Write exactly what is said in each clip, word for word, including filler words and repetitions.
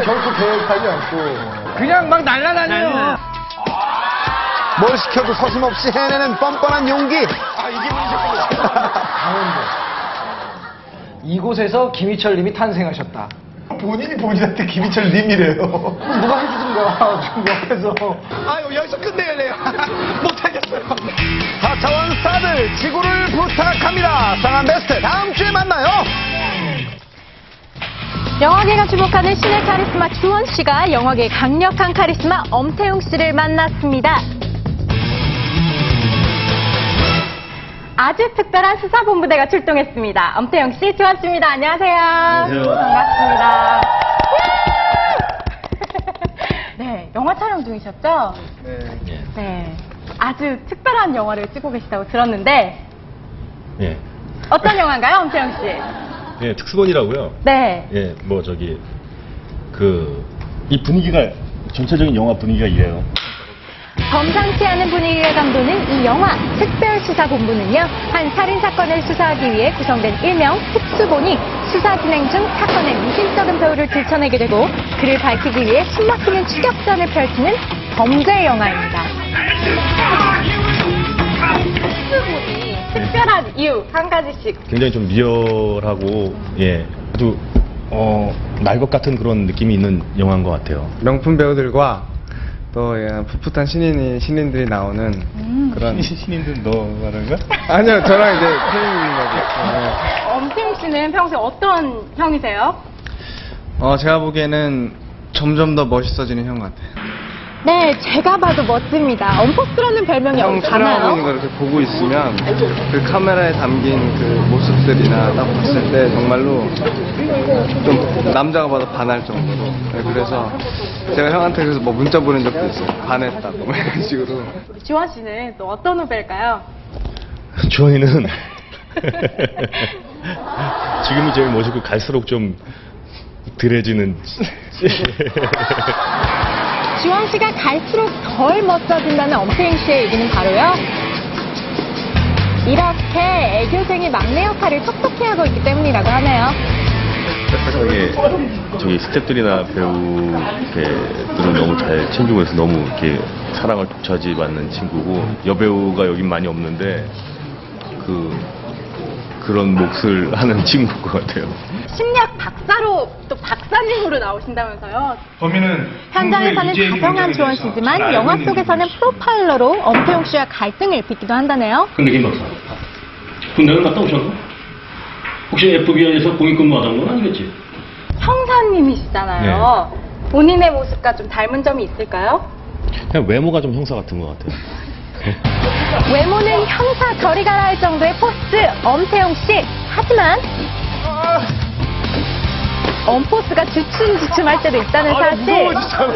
결코 계획하지 않고 그냥 막 날아다녀요. 뭘 시켜도 서슴없이 해내는 뻔뻔한 용기. 아 이게 문제군요. 강원도 이곳에서 김희철 님이 탄생하셨다. 본인이 본인한테 김희철 님이래요. 누가 해주든가 좀 옆에서. 아 여기서 끝내야래요. 못하겠어요. 사 차원 스타들 지구를 부탁합니다. 상한 베스트 다음 주에 만나요. 영화계가 주목하는 신의 카리스마 주원 씨가 영화계의 강력한 카리스마 엄태웅 씨를 만났습니다. 아주 특별한 수사본부대가 출동했습니다. 엄태웅 씨, 주원 씨입니다. 안녕하세요. 안녕하세요. 반갑습니다. 네, 영화 촬영 중이셨죠? 예. 네, 아주 특별한 영화를 찍고 계시다고 들었는데 예. 어떤 영화인가요, 엄태웅 씨? 예, 특수본이라고요. 네. 예, 뭐 저기 그 이 분위기가 전체적인 영화 분위기가 이래요. 범상치 않은 분위기가 감도는 이 영화 특별수사본부는요, 한 살인사건을 수사하기 위해 구성된 일명 특수본이 수사 진행 중 사건의 미심쩍은 배우를 들춰내게 되고 그를 밝히기 위해 숨막히는 추격전을 펼치는 범죄 영화입니다. 특수본이 특별한 이유 한 가지씩. 굉장히 좀 리얼하고 예, 아주 어, 날 것 같은 그런 느낌이 있는 영화인 것 같아요. 명품 배우들과 또 예, 풋풋한 신인이 신인들이 나오는 음. 그런. 신인들 너 말하는 거야? 아니요, 저랑 이제 태웅인 거죠. 엄태웅 씨는 평소에 어떤 형이세요? 어, 제가 보기에는 점점 더 멋있어지는 형 같아요. 네, 제가 봐도 멋집니다. 엄포스라는 별명이 형 촬영하고 있는 없잖아요. 걸 이렇게 보고 있으면 그 카메라에 담긴 그 모습들이나 딱 봤을 때 정말로 좀 남자가 봐도 반할 정도로. 네, 그래서 제가 형한테 그래서 뭐 문자 보낸 적도 있어요. 반했다고 뭐 이런 식으로. 주원 씨는 또 어떤 후배일까요? 주원이는 지금이 제일 멋있고 갈수록 좀 덜해지는. 주원 씨가 갈수록 덜 멋져진다는 엄태웅 씨의 얘기는 바로요, 이렇게 애교쟁이 막내 역할을 톡톡히 하고 있기 때문이라고 하네요. 저기, 저기 스태프들이나 배우들은 너무 잘 챙기고 해서 너무 이렇게 사랑을 독차지받는 친구고, 여배우가 여긴 많이 없는데 그 그런 몫을 하는 친구인 것 같아요. 심리학 박사로 또 박사님으로 나오신다면서요. 범인은 현장에서는 다정한 주원 씨지만 영화 속에서는 프로파일러로 엄태웅 씨와 갈등을 빚기도 한다네요. 근데 김 박사, 군대를 갔다 오셨나? 혹시 에프비아이에서 공익근무하던 건 아니겠지? 형사님이시잖아요. 네. 본인의 모습과 좀 닮은 점이 있을까요? 그냥 외모가 좀 형사 같은 것 같아요. 외모는 형사 저리 가라 할 정도의 포스 엄태웅 씨. 하지만 엄포스가 주춤주춤할 때도 있다는 사실.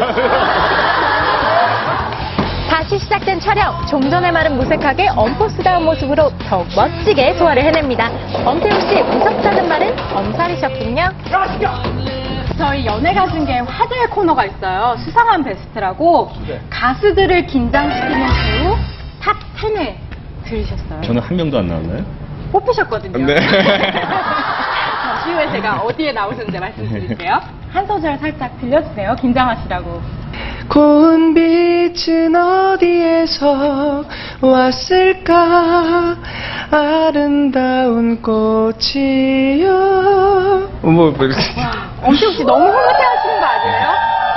다시 시작된 촬영. 좀 전의 말은 무색하게 엄포스다운 모습으로 더욱 멋지게 소화를 해냅니다. 엄태웅 씨, 무섭다는 말은 엄살이셨군요. 저희 연예가 중에 화제의 코너가 있어요. 수상한 베스트라고. 가수들을 긴장시키는 배우 탑 텐을 들으셨어요. 저는 한 명도 안 나왔나요? 뽑히셨거든요. 네. 잠시 후에 제가 어디에 나오셨는지 말씀드릴게요. 한 소절 살짝 들려주세요. 긴장하시라고. 고운 빛은 어디에서 왔을까? 아름다운 꽃이요. 뭐, 뭐 이렇게. 엄태웅 씨 너무 흐뭇해하시는 거 아니에요?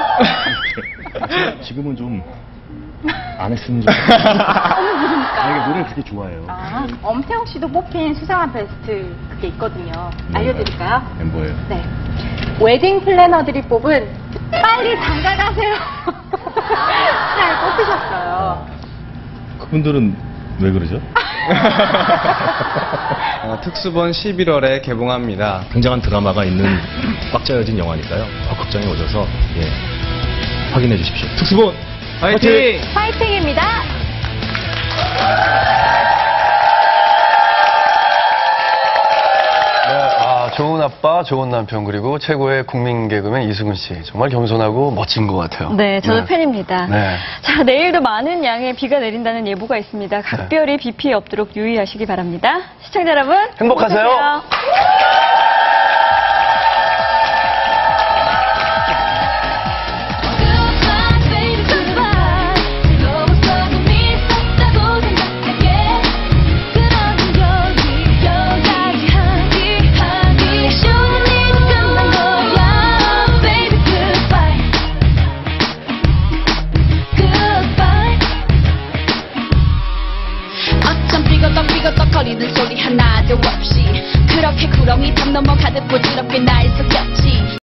지금은 좀 안 했으면 좋겠어요. 그러니까. 이게 노래를 그렇게 좋아해요. 아, 엄태웅 씨도 뽑힌 수상한 베스트 그게 있거든요. 뭔가요? 알려드릴까요? 멤버예요. 네. 웨딩 플래너들이 뽑은 빨리 장가 가세요. 잘 뽑히셨어요. 그분들은 왜 그러죠? 어, 특수본 십일월에 개봉합니다. 굉장한 드라마가 있는 꽉 짜여진 영화니까요. 극장에 오셔서 예, 확인해 주십시오. 특수본 화이팅! 파이팅입니다. 아, 좋은 아빠, 좋은 남편, 그리고 최고의 국민 개그맨 이승훈 씨. 정말 겸손하고 멋진 것 같아요. 네, 저도 네. 팬입니다. 네. 자, 내일도 많은 양의 비가 내린다는 예보가 있습니다. 각별히 비 피해 없도록 유의하시기 바랍니다. 시청자 여러분, 행복하세요. 행복하세요. 삐거덕 삐거덕 거리는 소리 하나도 없이 그렇게 구렁이 담 넘어 가득 부질없게 날 속였지.